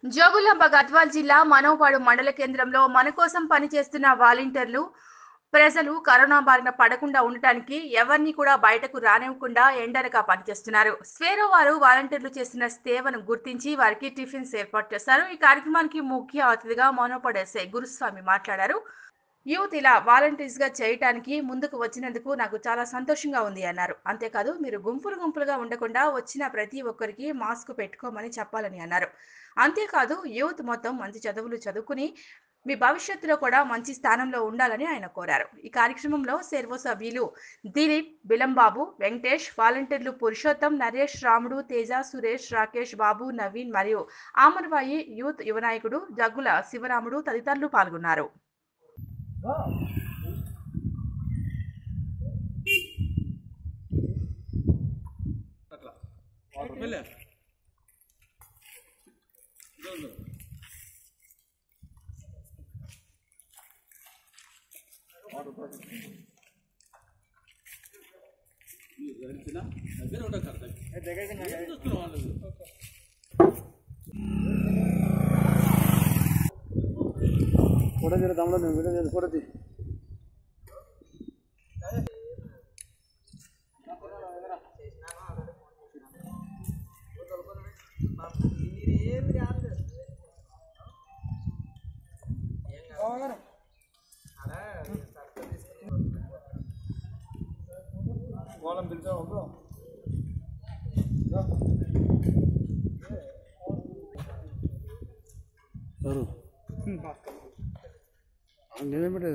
జోగులాంబ గద్వాల్ జిల్లా మనోపాడు మండల కేంద్రంలో మన కోసం పనిచేస్తున్న వాలంటీర్లు ప్రజలు కరోనా బారిన పడకుండా ఉండటానికి ఎవరిని కూడా బయటకు రానివ్వకుండా ఎండనగా పనిచేస్తున్నారు. స్వేరో వారు వాలంటీర్లు చేస్తున్న సేవను గుర్తించి వారికి టిఫిన్స్ ఏర్పాటు చేశారు. ఈ కార్యక్రమానికి ముఖ్య అతిథిగా మనోపాడు ఎస్ఐ గురుస్వామి మాట్లాడారు. యూత్ ఇలా వాలంటీర్స్ గా చేయడానికి ముందుకు వచ్చినందుకు నాకు చాలా సంతోషంగా ఉంది అన్నారు. అంతేకాదు మీరు గుంపులుగా ఉండకుండా వచ్చిన ప్రతి ఒక్కరికి మాస్క్ పెట్టుకోమని చెప్పాలని అన్నారు. అంతేకాదు యూత్ మొత్తం మంచి చదువులు చదువుకుని మీ భవిష్యత్తులో కూడా మంచి స్థానంలో ఉండాలని ఆయన కోరారు. ఈ కార్యక్రమంలో సెర్వో సభ్యులు దిలీప్, బిలంబాబు, వెంకటేష్, వాలంటీర్లు పురుషోత్తం, నరేష్, రాముడు, తేజ, సురేష్, రాకేష్, బాబు, నవీన్ మరియు ఆమర్వాయి యూత్ యువనాయకుడు జగ్గుల శివరాముడు తదితరులు పాల్గొన్నారు. फोटो जरा दामला नहीं वीडियो जरा फोटो दी వాళ్ళని పిలిచావు బ్రో ఎవరు నేనేం పెట్టేది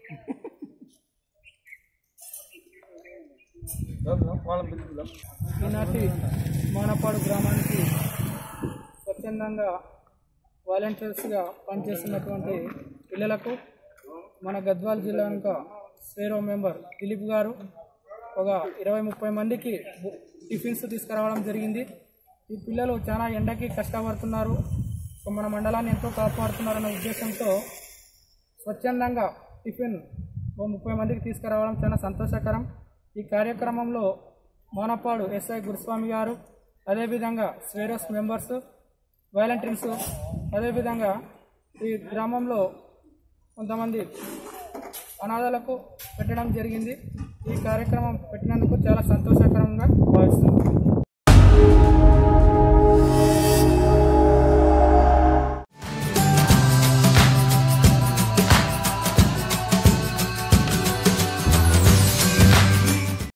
ఈనాటి మానపాడు గ్రామానికి స్వచ్ఛందంగా వాలంటీర్స్గా పనిచేస్తున్నటువంటి పిల్లలకు మన గద్వాల్ జిల్లా యొక్క స్వేరో మెంబర్ దిలీప్ గారు ఒక 20-30 మందికి టిఫిన్స్ తీసుకురావడం జరిగింది. ఈ పిల్లలు చాలా ఎండకి కష్టపడుతున్నారు, మన మండలాన్ని ఎంతో కాపాడుతున్నారన్న ఉద్దేశంతో స్వచ్ఛందంగా టిఫిన్ 30 మందికి తీసుకురావడం చాలా సంతోషకరం. ఈ కార్యక్రమంలో మానపాడు ఎస్ఐ గురుస్వామి గారు, అదేవిధంగా స్వేరోస్ మెంబర్స్, వాలంటీర్స్, అదేవిధంగా ఈ గ్రామంలో కొంతమంది అనాథలకు పెట్టడం జరిగింది. ఈ కార్యక్రమం పెట్టినందుకు చాలా